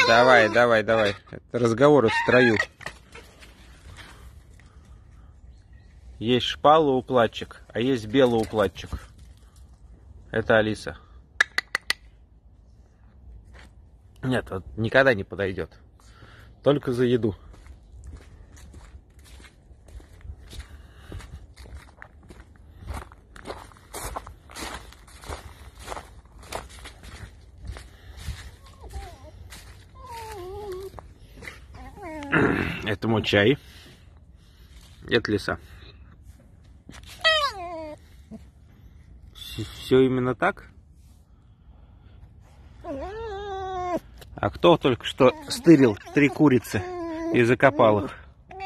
Давай, давай, давай. Это разговоры в строю. Есть шпалоуплатчик, а есть белоуплатчик. Это Алиса. Нет, вот никогда не подойдет. Только за еду. Это мой чай. Это Лиса. Все именно так? А кто только что стырил 3 курицы и закопал их?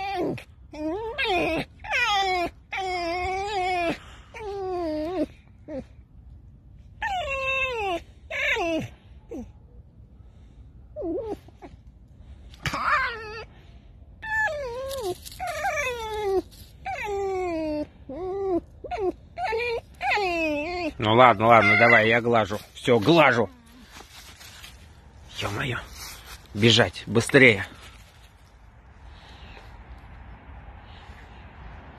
Ну ладно, ладно, давай, я глажу. Все, глажу. Ё-моё. Бежать, быстрее.